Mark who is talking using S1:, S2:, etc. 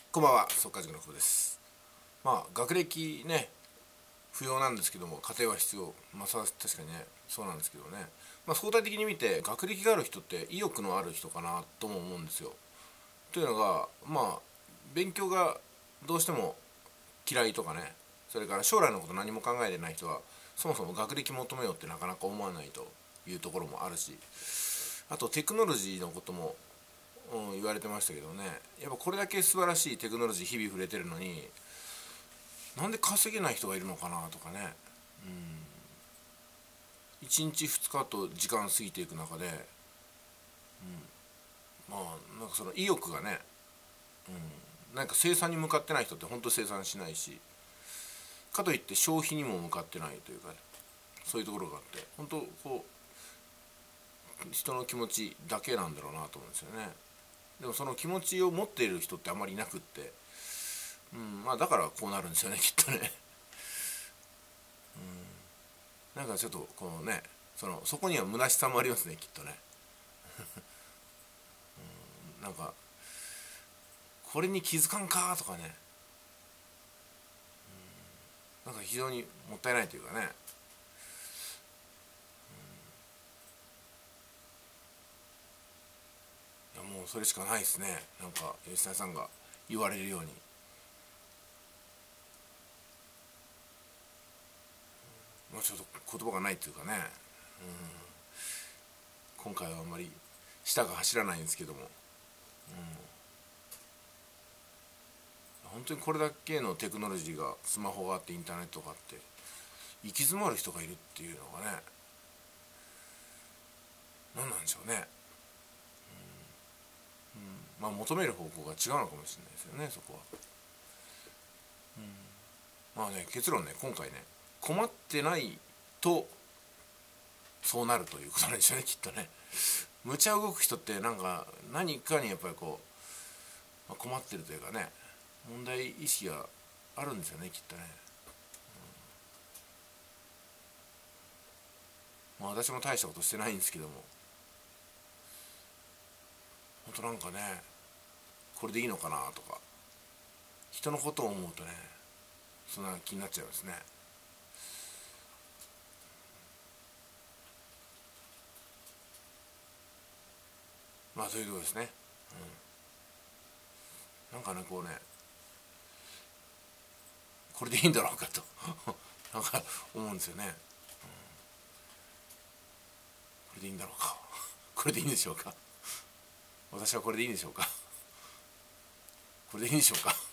S1: こんばんは、速稼塾の久保です。学歴ね、不要なんですけども、家庭は必要。確かにね、そうなんですけどね。相対的に見て、学歴がある人って意欲のある人かなとも思うんですよ。というのが、勉強がどうしても嫌いとかね、それから将来のこと何も考えてない人は、そもそも学歴求めようってなかなか思わないというところもあるし、あとテクノロジーのことも言われてましたけどね、やっぱこれだけ素晴らしいテクノロジー日々触れてるのに、なんで稼げない人がいるのかなとかね、1日2日と時間過ぎていく中で、なんかその意欲がね、なんか生産に向かってない人って本当生産しないし、かといって消費にも向かってないというか、そういうところがあって、本当こう人の気持ちだけなんだろうなと思うんですよね。でもその気持ちを持っている人ってあんまりいなくって、だからこうなるんですよね、きっとね。なんかちょっとこのね、そこには虚しさもありますね、きっとね。なんかこれに気づかんかとかね、なんか非常にもったいないというかね、いやもうそれしかないですね。なんか吉田さんが言われるように、ちょっと言葉がないというかね、今回はあんまり舌が走らないんですけども、本当にこれだけのテクノロジーが、スマホがあってインターネットがあって行き詰まる人がいるっていうのがね、何なんでしょうね。求める方向が違うのかもしれないですよね、そこは。結論ね、今回ね、困ってないとそうなるということなんでしょうね、きっとね。無茶動く人ってなんか何かにやっぱりこう、困ってるというかね、問題意識があるんですよね、きっとね。私も大したことしてないんですけども、本当なんかね、これでいいのかなとか、人のことを思うとね、そんな気になっちゃいますね。そういうところですね。なんかね、こうね、これでいいんだろうかとなんか思うんですよね。これでいいんだろうかこれでいいんでしょうか。私はこれでいいんでしょうか。これでいいんでしょうか。